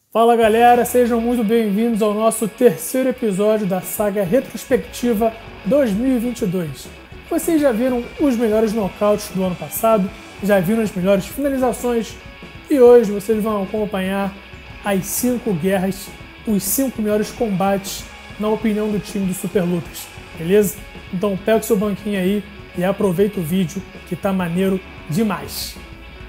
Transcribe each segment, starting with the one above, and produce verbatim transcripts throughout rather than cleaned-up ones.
Fala galera, sejam muito bem-vindos ao nosso terceiro episódio da saga retrospectiva dois mil e vinte e dois. Vocês já viram os melhores nocautes do ano passado, já viram as melhores finalizações e hoje vocês vão acompanhar as cinco guerras, os cinco melhores combates na opinião do time do Super Lutas, beleza? Então pega o seu banquinho aí e aproveita o vídeo que tá maneiro demais.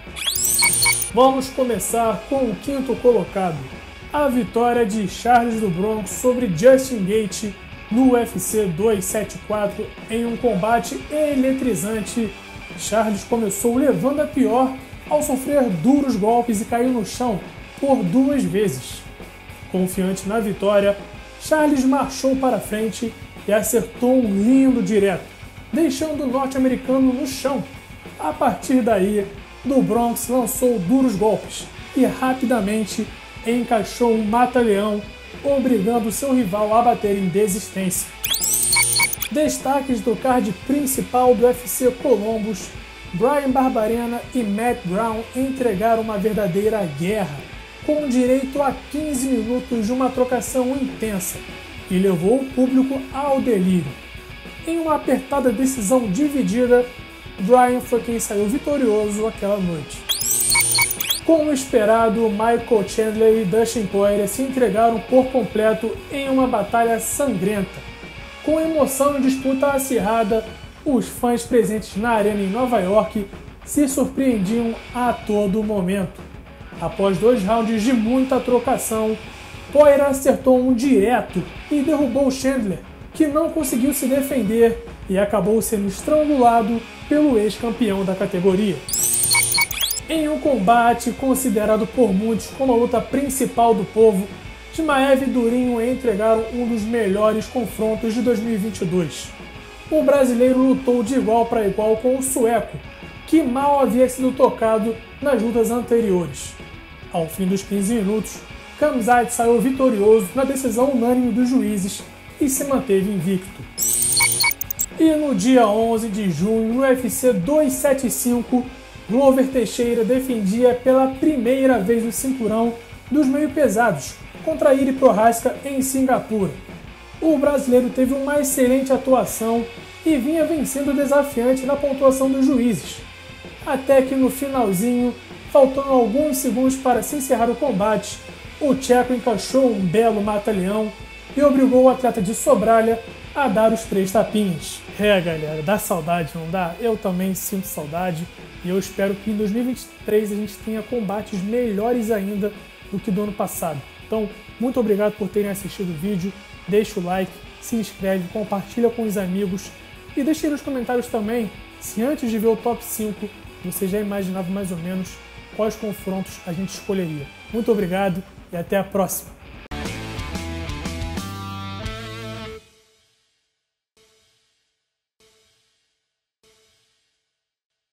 Vamos começar com o quinto colocado, a vitória de Charles do Bronx sobre Justin Gaethje no U F C duzentos e setenta e quatro em um combate eletrizante. Charles começou levando a pior ao sofrer duros golpes e cair no chão por duas vezes. Confiante na vitória, Charles marchou para frente e acertou um lindo direto, deixando o norte-americano no chão. A partir daí, do Bronx lançou duros golpes e rapidamente encaixou um mata-leão, obrigando seu rival a bater em desistência. Destaques do card principal do U F C Columbus: Bryan Barberena e Matt Brown entregaram uma verdadeira guerra, com direito a quinze minutos de uma trocação intensa, e levou o público ao delírio. Em uma apertada decisão dividida, Bryan foi quem saiu vitorioso aquela noite. Como esperado, Michael Chandler e Dustin Poirier se entregaram por completo em uma batalha sangrenta. Com emoção e disputa acirrada, os fãs presentes na arena em Nova York se surpreendiam a todo momento. Após dois rounds de muita trocação, Poirier acertou um direto e derrubou Chandler, que não conseguiu se defender e acabou sendo estrangulado pelo ex-campeão da categoria. Em um combate considerado por muitos como a luta principal do povo, Chimaev e Durinho entregaram um dos melhores confrontos de dois mil e vinte e dois. O brasileiro lutou de igual para igual com o sueco, que mal havia sido tocado nas lutas anteriores. Ao fim dos quinze minutos, Khamzat saiu vitorioso na decisão unânime dos juízes e se manteve invicto. E no dia onze de junho, no U F C duzentos e setenta e cinco, Glover Teixeira defendia pela primeira vez o cinturão dos meio-pesados contra Iri Prochazka em Singapura. O brasileiro teve uma excelente atuação e vinha vencendo o desafiante na pontuação dos juízes, até que no finalzinho, faltando alguns segundos para se encerrar o combate, o tcheco encaixou um belo mata-leão e obrigou o atleta de Sobralha a dar os três tapinhas. É galera, dá saudade, não dá? Eu também sinto saudade e eu espero que em dois mil e vinte e três a gente tenha combates melhores ainda do que do ano passado. Então, muito obrigado por terem assistido o vídeo, deixa o like, se inscreve, compartilha com os amigos e deixe aí nos comentários também se antes de ver o top cinco você já imaginava mais ou menos quais confrontos a gente escolheria. Muito obrigado e até a próxima!